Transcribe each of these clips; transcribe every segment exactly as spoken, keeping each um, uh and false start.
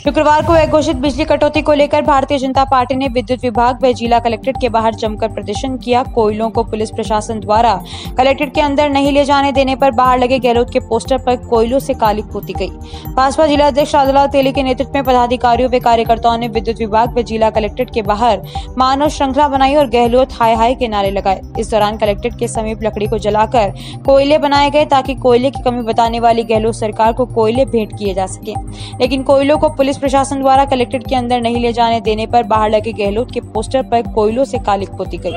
शुक्रवार को घोषित बिजली कटौती को लेकर भारतीय जनता पार्टी ने विद्युत विभाग व जिला कलेक्ट्रेट के बाहर जमकर प्रदर्शन किया। कोयलों को पुलिस प्रशासन द्वारा कलेक्ट्रेट के अंदर नहीं ले जाने देने पर बाहर लगे गहलोत के पोस्टर पर कोयलों से काली पोती गई। भाजपा जिला अध्यक्ष राजूलाल तेली के नेतृत्व में पदाधिकारियों व कार्यकर्ताओं ने विद्युत विभाग व जिला कलेक्ट्रेट के बाहर मानव श्रृंखला बनाई और गहलोत हाय हाय के नारे लगाए। इस दौरान कलेक्ट्रेट के समीप लकड़ी को जलाकर कोयले बनाए गए ताकि कोयले की कमी बताने वाली गहलोत सरकार को कोयले भेंट किए जा सके, लेकिन कोयलों को पुलिस प्रशासन द्वारा कलेक्ट्रेट के अंदर नहीं ले जाने देने पर बाहर लगे गहलोत के पोस्टर पर कोयलों से काली पोती गई।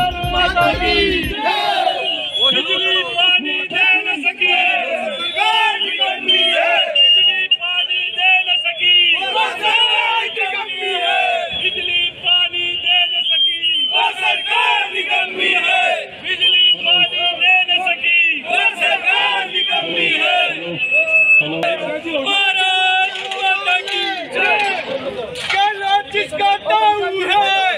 जिसका नाम है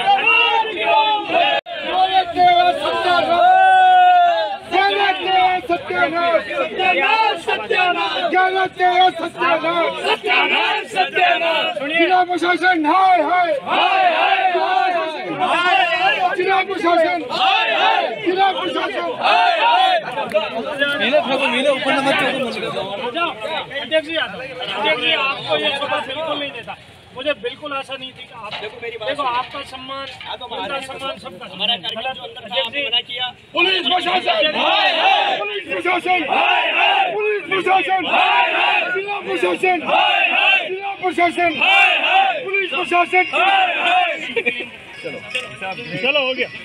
सत्यानाश सत्यानाश सत्यानाश सत्यानाश सत्यानाश जिला प्रशासन हाय हाय हाय हाय जिला प्रशासन हाय हाय जिला प्रशासन हाय हाय मेरे मेरे ऊपर नंबर अध्यक्ष जी अध्यक्ष जी आपको ये सभा बिल्कुल नहीं देता। मुझे बिल्कुल आशा नहीं थी कि आप देखो मेरी बात देखो आपका सम्मान हमारा सम्मान सबका हमारा कार्यक्रम जो अंदर था आपने मना किया। पुलिस प्रशासन हाय हाय पुलिस प्रशासन हाय हाय पुलिस प्रशासन हाय हाय जिला प्रशासन हाय हाय जिला प्रशासन हाय हाय पुलिस प्रशासन हाय हाय। चलो चलो हो गया।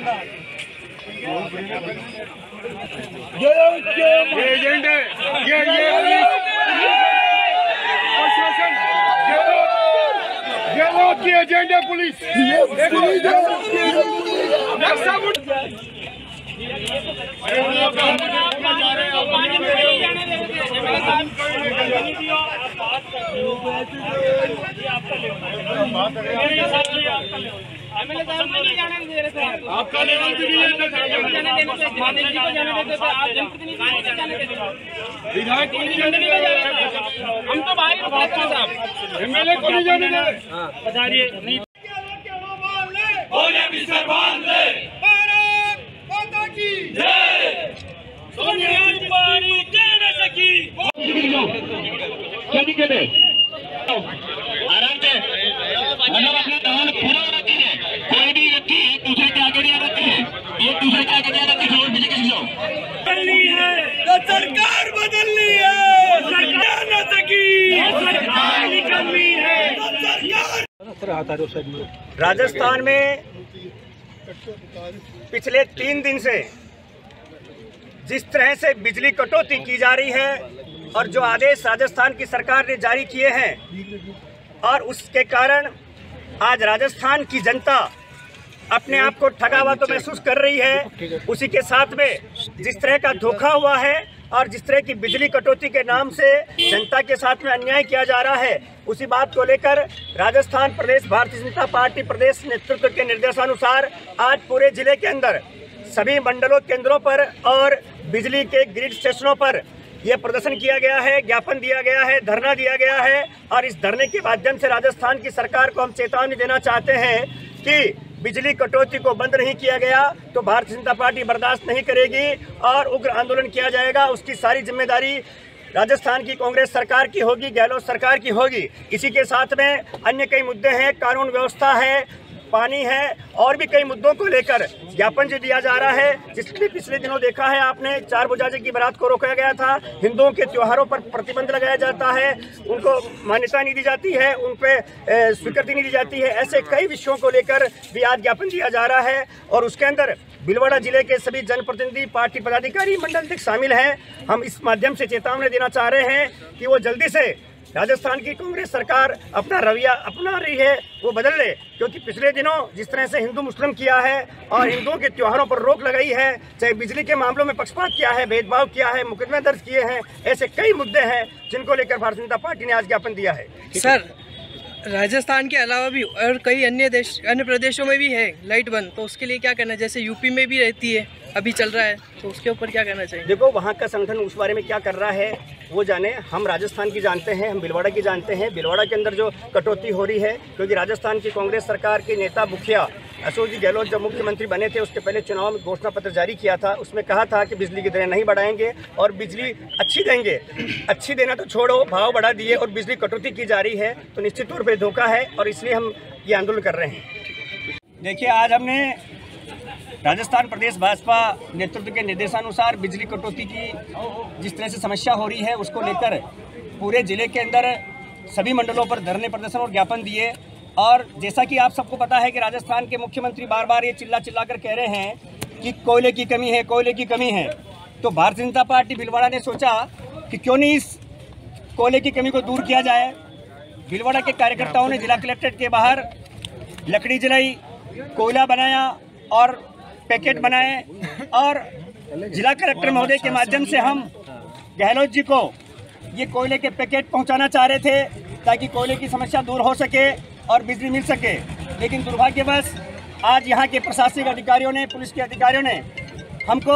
ये एजेंडे ये ये प्रशासन गहलोत की एजेंडे पुलिस आपका लेवल भी नहीं विधायक को नहीं जाने दे रहे, हम तो भाई एमएलए को नहीं जाने दे रहे। भारत माता की जय। सोनिया गांधी दे न सकी। आराम से मतलब अपना दवान पूरा होती है। कोई भी व्यक्ति एक दूसरे के आगे नहीं आती है, एक दूसरे के आगे नहीं आती है। बिजली किसी को बदलनी है तो सरकार बदलनी है, सरकार न सकी, सरकार निकलनी है तो सरकार। राजस्थान में पिछले तीन दिन से जिस तरह से बिजली कटौती की जा रही है और जो आदेश राजस्थान की सरकार ने जारी किए हैं और उसके कारण आज राजस्थान की जनता अपने आप को ठगा हुआ तो महसूस कर रही है। उसी के साथ में जिस तरह का धोखा हुआ है और जिस तरह की बिजली कटौती के नाम से जनता के साथ में अन्याय किया जा रहा है, उसी बात को लेकर राजस्थान प्रदेश भारतीय जनता पार्टी प्रदेश नेतृत्व के निर्देशानुसार आज पूरे जिले के अंदर सभी मंडलों केंद्रों पर और बिजली के ग्रिड स्टेशनों पर यह प्रदर्शन किया गया है, ज्ञापन दिया गया है, धरना दिया गया है। और इस धरने के माध्यम से राजस्थान की सरकार को हम चेतावनी देना चाहते हैं कि बिजली कटौती को बंद नहीं किया गया तो भारतीय जनता पार्टी बर्दाश्त नहीं करेगी और उग्र आंदोलन किया जाएगा। उसकी सारी जिम्मेदारी राजस्थान की कांग्रेस सरकार की होगी, गहलोत सरकार की होगी। इसी के साथ में अन्य कई मुद्दे हैं, कानून व्यवस्था है, पानी है और भी कई मुद्दों को लेकर ज्ञापन जो दिया जा रहा है। जिसमें पिछले दिनों देखा है आपने, चार बुझाजे की बारात को रोका गया था, हिंदुओं के त्योहारों पर प्रतिबंध लगाया जाता है, उनको मान्यता नहीं दी जाती है, उन पे स्वीकृति नहीं दी जाती है। ऐसे कई विषयों को लेकर भी आज ज्ञापन दिया जा रहा है और उसके अंदर भीलवाड़ा जिले के सभी जनप्रतिनिधि, पार्टी पदाधिकारी, मंडल अध्यक्ष शामिल हैं। हम इस माध्यम से चेतावनी देना चाह रहे हैं कि वो जल्दी से राजस्थान की कांग्रेस सरकार अपना रवैया अपना रही है वो बदल ले, क्योंकि पिछले दिनों जिस तरह से हिंदू मुस्लिम किया है और हिंदुओं के त्योहारों पर रोक लगाई है, चाहे बिजली के मामलों में पक्षपात किया है, भेदभाव किया है, मुकदमे दर्ज किए हैं, ऐसे कई मुद्दे हैं जिनको लेकर भारतीय जनता पार्टी ने आज ज्ञापन दिया है। सर राजस्थान के अलावा भी और कई अन्य देश अन्य प्रदेशों में भी है लाइट बंद, तो उसके लिए क्या करना है? जैसे यूपी में भी रहती है, अभी चल रहा है, तो उसके ऊपर क्या करना चाहिए? देखो, वहाँ का संगठन उस बारे में क्या कर रहा है वो जाने। हम राजस्थान की जानते हैं, हम भीलवाड़ा की जानते हैं। भीलवाड़ा के अंदर जो कटौती हो रही है, क्योंकि राजस्थान की कांग्रेस सरकार के नेता मुखिया अशोक जी गहलोत जब मुख्यमंत्री बने थे, उसके पहले चुनाव में घोषणा पत्र जारी किया था। उसमें कहा था कि बिजली की दरें नहीं बढ़ाएंगे और बिजली अच्छी देंगे। अच्छी देना तो छोड़ो, भाव बढ़ा दिए और बिजली कटौती की जा रही है, तो निश्चित तौर पर धोखा है और इसलिए हम ये आंदोलन कर रहे हैं। देखिए, आज हमने राजस्थान प्रदेश भाजपा नेतृत्व के निर्देशानुसार बिजली कटौती की जिस तरह से समस्या हो रही है, उसको लेकर पूरे जिले के अंदर सभी मंडलों पर धरने प्रदर्शन और ज्ञापन दिए। और जैसा कि आप सबको पता है कि राजस्थान के मुख्यमंत्री बार बार ये चिल्ला चिल्ला कर कह रहे हैं कि कोयले की कमी है, कोयले की कमी है, तो भारतीय जनता पार्टी भीलवाड़ा ने सोचा कि क्यों नहीं इस कोयले की कमी को दूर किया जाए। भीलवाड़ा के कार्यकर्ताओं ने जिला कलेक्ट्रेट के बाहर लकड़ी जलाई, कोयला बनाया और पैकेट बनाए, और जिला कलेक्टर महोदय के माध्यम से हम गहलोत जी को ये कोयले के पैकेट पहुंचाना चाह रहे थे ताकि कोयले की समस्या दूर हो सके और बिजली मिल सके। लेकिन दुर्भाग्यवश आज यहाँ के प्रशासनिक अधिकारियों ने, पुलिस के अधिकारियों ने हमको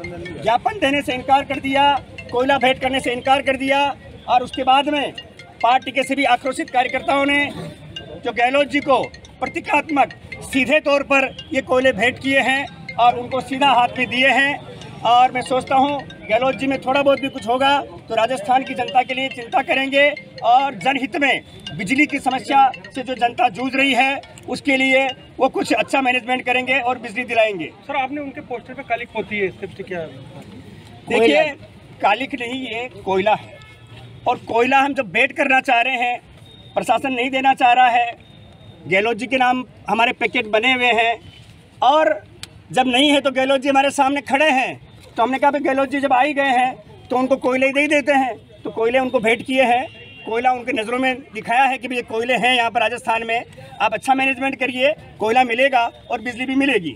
ज्ञापन देने से इनकार कर दिया, कोयला भेंट करने से इनकार कर दिया। और उसके बाद में पार्टी के सभी आक्रोशित कार्यकर्ताओं ने जो गहलोत जी को प्रतीकात्मक सीधे तौर पर ये कोयले भेंट किए हैं और उनको सीधा हाथ में दिए हैं। और मैं सोचता हूँ गहलोत जी में थोड़ा बहुत भी कुछ होगा तो राजस्थान की जनता के लिए चिंता करेंगे और जनहित में बिजली की समस्या से जो जनता जूझ रही है उसके लिए वो कुछ अच्छा मैनेजमेंट करेंगे और बिजली दिलाएंगे। सर, आपने उनके पोस्टर पे कालिक पोती है, इससे क्या? देखिए, कालिक नहीं, ये कोयला है। और कोयला हम जब भेंट करना चाह रहे हैं, प्रशासन नहीं देना चाह रहा है, गहलोत जी के नाम हमारे पैकेट बने हुए हैं, और जब नहीं है तो गहलोत जी हमारे सामने खड़े हैं, तो हमने कहा गहलोत जी जब आ ही गए हैं तो उनको कोयले दे ही देते हैं। तो कोयले उनको भेंट किए हैं, कोयला उनके नज़रों में दिखाया है कि ये कोयले हैं यहाँ पर राजस्थान में, आप अच्छा मैनेजमेंट करिए, कोयला मिलेगा और बिजली भी मिलेगी।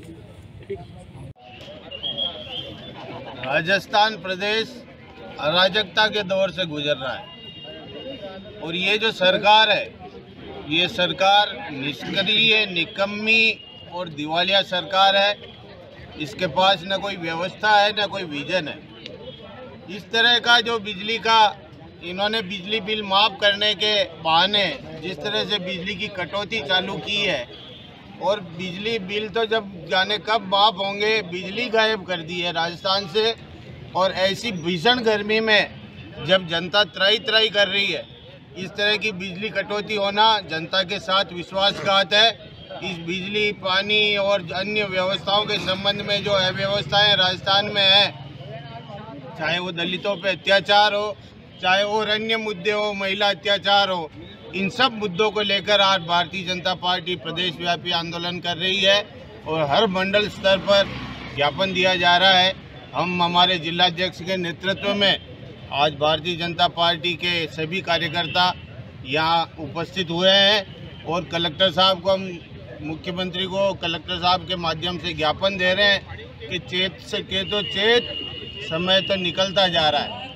राजस्थान प्रदेश अराजकता के दौर से गुजर रहा है और ये जो सरकार है, ये सरकार निष्क्रिय, निकम्मी और दिवालिया सरकार है। इसके पास न कोई व्यवस्था है, न कोई विजन है। इस तरह का जो बिजली का इन्होंने बिजली बिल माफ़ करने के बहाने जिस तरह से बिजली की कटौती चालू की है, और बिजली बिल तो जब जाने कब माफ़ होंगे, बिजली गायब कर दी है राजस्थान से। और ऐसी भीषण गर्मी में जब जनता त्राही त्राही कर रही है, इस तरह की बिजली कटौती होना जनता के साथ विश्वासघात है। इस बिजली, पानी और अन्य व्यवस्थाओं के संबंध में जो अव्यवस्थाएं राजस्थान में है, चाहे वो दलितों पे अत्याचार हो, चाहे और अन्य मुद्दे हो, महिला अत्याचार हो, इन सब मुद्दों को लेकर आज भारतीय जनता पार्टी प्रदेश व्यापी आंदोलन कर रही है और हर मंडल स्तर पर ज्ञापन दिया जा रहा है। हम हमारे जिलाध्यक्ष के नेतृत्व में आज भारतीय जनता पार्टी के सभी कार्यकर्ता यहाँ उपस्थित हुए हैं और कलेक्टर साहब को, हम मुख्यमंत्री को कलेक्टर साहब के माध्यम से ज्ञापन दे रहे हैं कि चेत से के तो चेत, समय तो निकलता जा रहा है।